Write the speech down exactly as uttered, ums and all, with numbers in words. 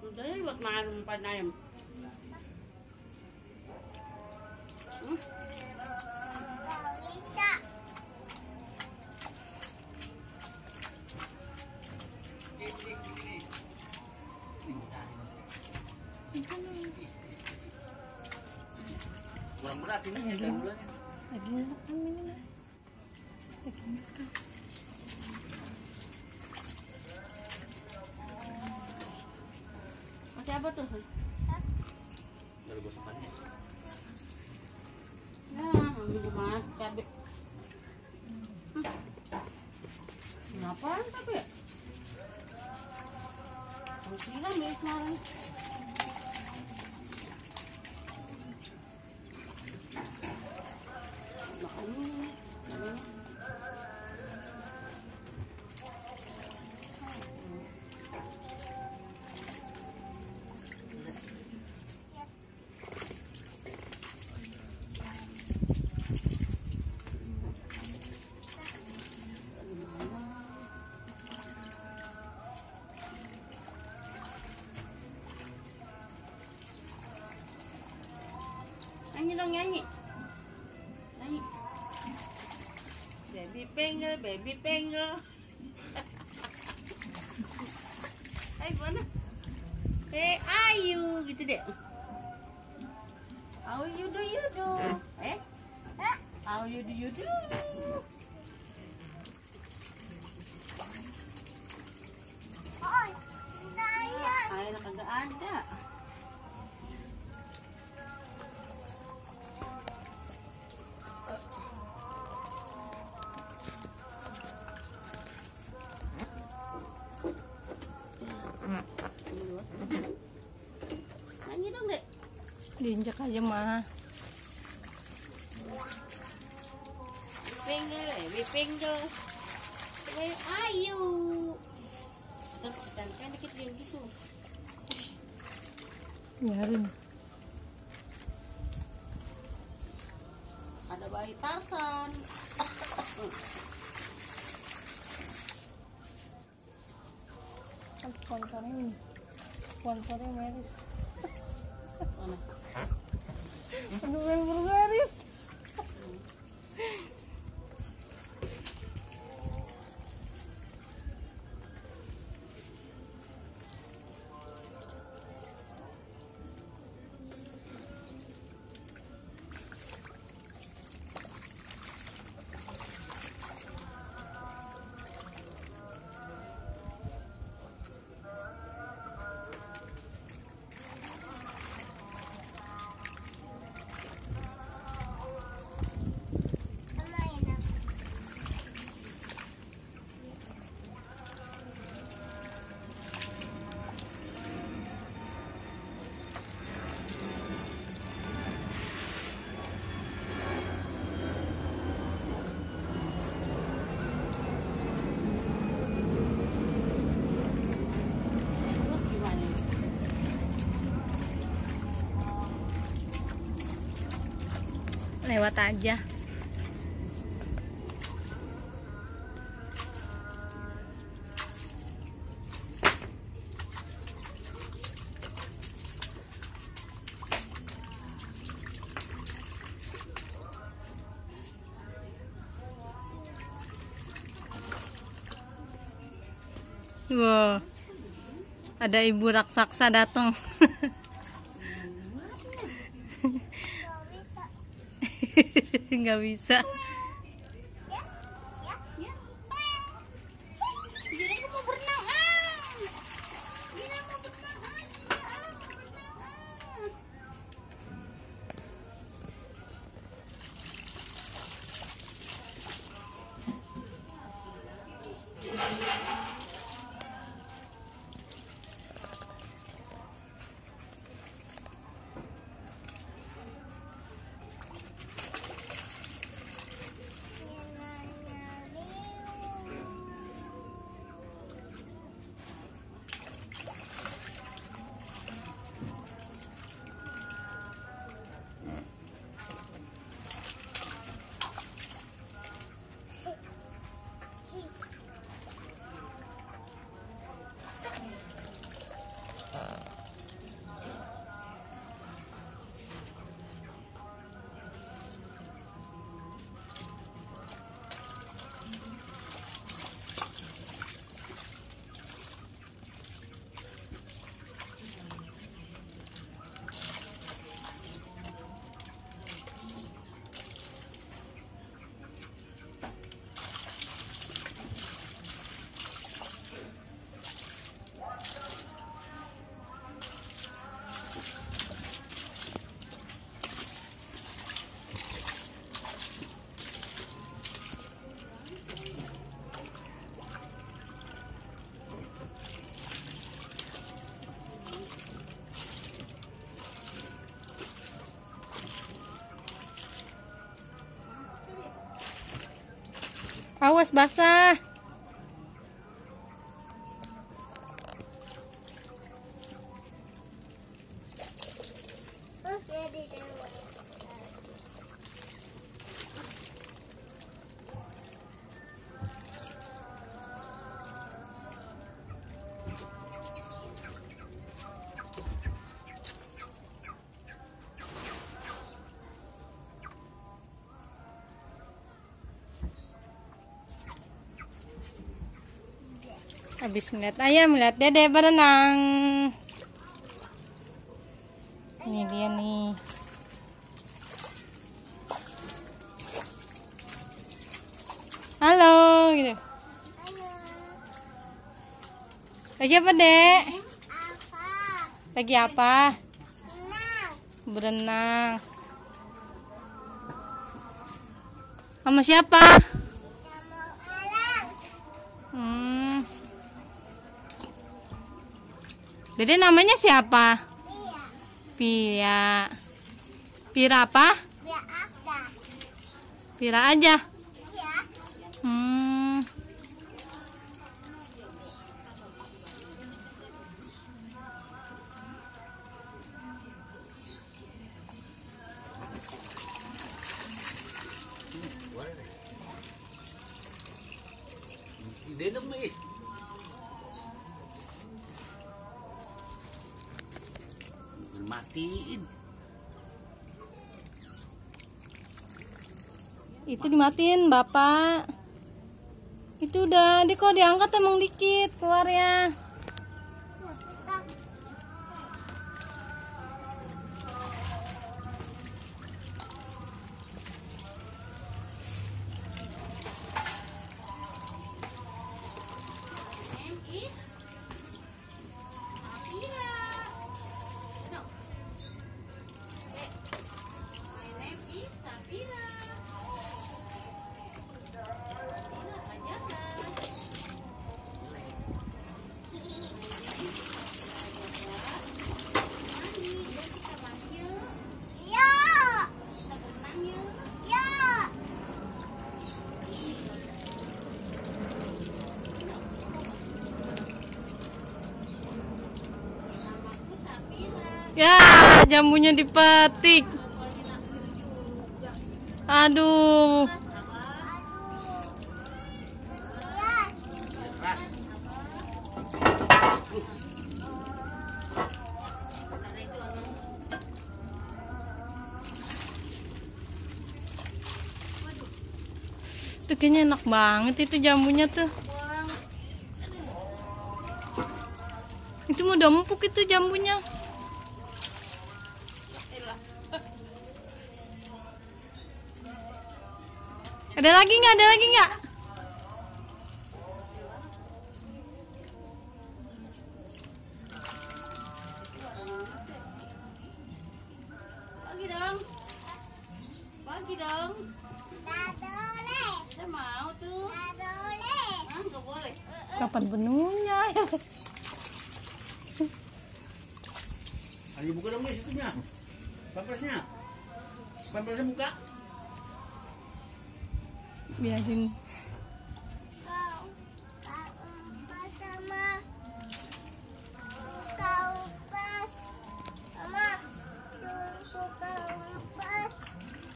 Udah ya buat makan umpan ayam. Hmm? Nggak bisa. Kurang berat ini ya gulanya. Lagi makan ini. Lagi makan. Masih apa tuh? Baru gosokannya. Ya, ambil mas cabai. Hmm. Kenapa tapi ya? Masih kan dari kemarin. Makan dulu. Cabainya. Nyanyi dong, nyanyi. Nyanyi. Baby penggel, baby penggel. Hai, mana? Hey, ayu gitu deh. How you do you do? Eh? How you do you do? Oh, tanya. Air kagak ada. Nyanyi dong, Dek. Diinjak aja mah. Penggel, baby penggel. Hey, ayu. Terus kan dikit dia gitu. Biarin. Ada bayi Tarsan. Kan sponsornya ini. Sponsornya Meris. Mana? Aduh, member Meris. Mama enak. Terus gimana? Lewat aja. Wow, ada ibu raksasa datang. Nggak bisa. Nggak bisa. Ya, ya. Ya. Jadi aku mau berenang. Ah. Gina mau berenang. Ah. Gina, ah. Berenang. Ah. Awas basah. Oh, jadi dewa. Habis ngeliat ayam, ngeliat dede berenang. Ini dia nih. Halo, gitu. Halo. Lagi apa, Dek? Apa? Lagi apa? Tenang. Berenang. Sama siapa? Sama orang. Hmm. Dede namanya siapa? Iya. Pia. Pira apa? Biar ada. Pira aja. Iya. Hmm. Ide dong, Is. Matiin. Itu dimatiin, Bapak. Itu udah, di kok diangkat emang dikit keluarnya. Tak. Name is Safira. No. Eh, my name is Safira. Safira aja kan. Mandi, yuk kita mandi yuk. Iya. Kita berenang yuk. Iya. Namaku Safira. Ya, jambunya dipetik. Aduh. Aduh. Lihat. Keras. Itu kayaknya enak banget itu jambunya tuh. Itu mau udah empuk itu jambunya. Ada lagi nggak? Ada lagi nggak? Bagi dong. Bagi dong. Tak boleh. Saya mau tuh. Tak boleh. Ah, nggak boleh. Kapan benunya? Ayo buka dong, Is, itunya. Pampasnya. Pampasnya buka. Biarin